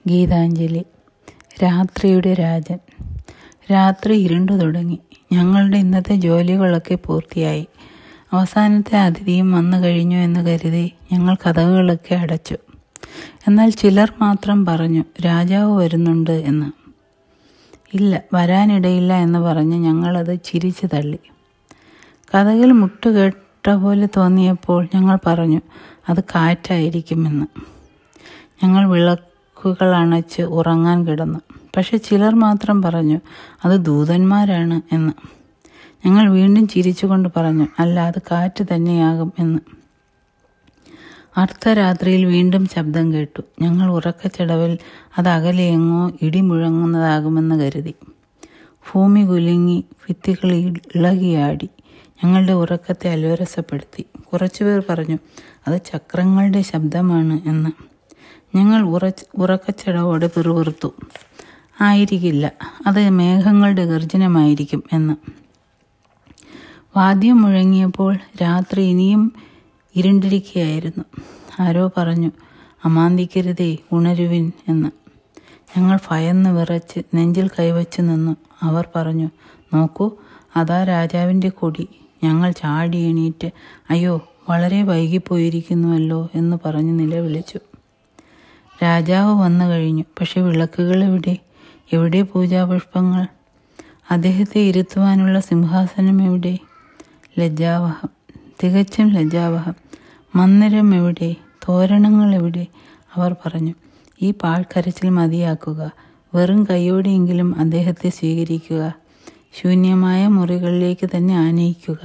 ഗീതാഞ്ജലി. രാത്രിയുടെ രാജൻ. രാത്രി ഇരുണ്ടു തുടങ്ങി. ഞങ്ങളുടെ ഇന്നത്തെ ജോലികളൊക്കെ പൂർത്തിയായി. അവസാനത്തെ അതിഥിയും വന്നു കഴിഞ്ഞു എന്ന് കരുതി ഞങ്ങൾ കതകുകളൊക്കെ അടച്ചു. എന്നാൽ ചിലർ മാത്രം പറഞ്ഞു രാജാവ് വരുന്നുണ്ട് എന്ന്. ഇല്ല, വരാനിടയില്ല എന്ന് പറഞ്ഞ് ഞങ്ങളത് ചിരിച്ചു തള്ളി. കതകിൽ മുട്ടുകേട്ട പോലെ തോന്നിയപ്പോൾ ഞങ്ങൾ പറഞ്ഞു അത് കാറ്റായിരിക്കുമെന്ന്. ഞങ്ങൾ വിളക്കുകൾ അണച്ച് ഉറങ്ങാൻ കിടന്നു. പക്ഷെ ചിലർ മാത്രം പറഞ്ഞു അത് ദൂതന്മാരാണ് എന്ന്. ഞങ്ങൾ വീണ്ടും ചിരിച്ചുകൊണ്ട് പറഞ്ഞു അല്ല, അത് കാറ്റ് തന്നെയാകും എന്ന്. അർദ്ധരാത്രിയിൽ വീണ്ടും ശബ്ദം കേട്ടു. ഞങ്ങൾ ഉറക്കച്ചടവിൽ അത് അകലെ എങ്ങോ ഇടി മുഴങ്ങുന്നതാകുമെന്ന് കരുതി. ഭൂമി കുലുങ്ങി, ഭിത്തികൾ ഇളകിയാടി. ഞങ്ങളുടെ ഉറക്കത്തെ അലോരസപ്പെടുത്തി. കുറച്ചുപേർ പറഞ്ഞു അത് ചക്രങ്ങളുടെ ശബ്ദമാണ് എന്ന്. ഞങ്ങൾ ഉറക്കച്ചടവോടെ പിറുപിറുത്തു. ആയിരിക്കില്ല, അത് മേഘങ്ങളുടെ ഗർജനമായിരിക്കും എന്ന്. വാദ്യം മുഴങ്ങിയപ്പോൾ രാത്രി ഇനിയും ഇരുണ്ടിരിക്കുകയായിരുന്നു. ആരോ പറഞ്ഞു അമാന്തിക്കരുതേ, ഉണരുവിൻ എന്ന്. ഞങ്ങൾ ഭയന്ന് വിറച്ച് നെഞ്ചിൽ കൈവച്ചു നിന്നു. അവർ പറഞ്ഞു നോക്കൂ, അതാ രാജാവിൻ്റെ കൊടി. ഞങ്ങൾ ചാടി എണീറ്റ് അയ്യോ, വളരെ വൈകിപ്പോയിരിക്കുന്നുവല്ലോ എന്ന് പറഞ്ഞ് നിലവിളിച്ചു. രാജാവ് വന്നു കഴിഞ്ഞു. പക്ഷെ വിളക്കുകൾ എവിടെ? എവിടെ പൂജാപുഷ്പങ്ങൾ? അദ്ദേഹത്തെ ഇരുത്തുവാനുള്ള സിംഹാസനം എവിടെ? ലജ്ജാവഹം, തികച്ചും ലജ്ജാവഹം. മന്ദിരം എവിടെ? തോരണങ്ങൾ എവിടെ? അവർ പറഞ്ഞു ഈ പാഴ്ക്കരച്ചിൽ മതിയാക്കുക. വെറും കൈയോടെയെങ്കിലും അദ്ദേഹത്തെ സ്വീകരിക്കുക. ശൂന്യമായ മുറികളിലേക്ക് തന്നെ ആനയിക്കുക.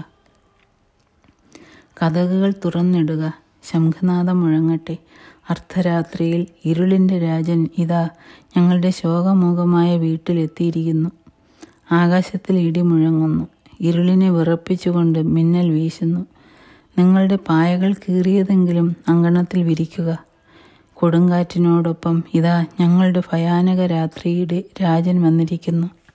കതകുകൾ തുറന്നിടുക. ശംഖനാദം മുഴങ്ങട്ടെ. അർദ്ധരാത്രിയിൽ ഇരുളിൻ്റെ രാജൻ ഇതാ ഞങ്ങളുടെ ശോകമൂകമായ വീട്ടിലെത്തിയിരിക്കുന്നു. ആകാശത്തിൽ ഇടി മുഴങ്ങുന്നു. ഇരുളിനെ വിറപ്പിച്ചുകൊണ്ട് മിന്നൽ വീശുന്നു. നിങ്ങളുടെ പായകൾ കീറിയതെങ്കിലും അങ്കണത്തിൽ വിരിക്കുക. കൊടുങ്കാറ്റിനോടൊപ്പം ഇതാ ഞങ്ങളുടെ ഭയാനക രാത്രിയുടെ രാജൻ വന്നിരിക്കുന്നു.